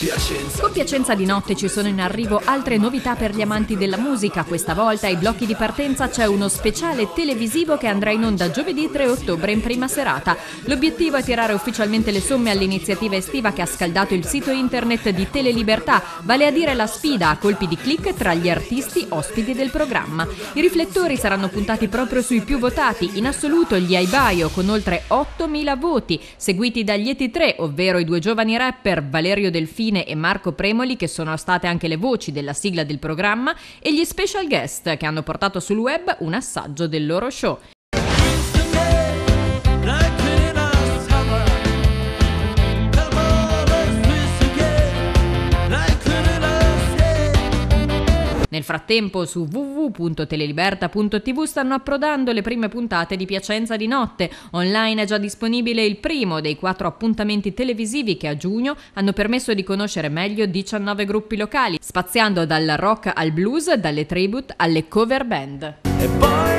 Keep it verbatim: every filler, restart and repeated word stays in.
Piacenza. Con Piacenza di notte ci sono in arrivo altre novità per gli amanti della musica. Questa volta ai blocchi di partenza c'è uno speciale televisivo che andrà in onda giovedì tre ottobre in prima serata. L'obiettivo è tirare ufficialmente le somme all'iniziativa estiva che ha scaldato il sito internet di Telelibertà, vale a dire la sfida a colpi di click tra gli artisti ospiti del programma. I riflettori saranno puntati proprio sui più votati, in assoluto gli Aibaio con oltre ottomila voti, seguiti dagli E T tre, ovvero i due giovani rapper Valerio Delfino e Marco Premoli, che sono state anche le voci della sigla del programma, e gli special guest che hanno portato sul web un assaggio del loro show. Nel frattempo su w w w punto teleliberta punto t v stanno approdando le prime puntate di Piacenza di notte. Online è già disponibile il primo dei quattro appuntamenti televisivi che a giugno hanno permesso di conoscere meglio diciannove gruppi locali, spaziando dal rock al blues, dalle tribute alle cover band. E poi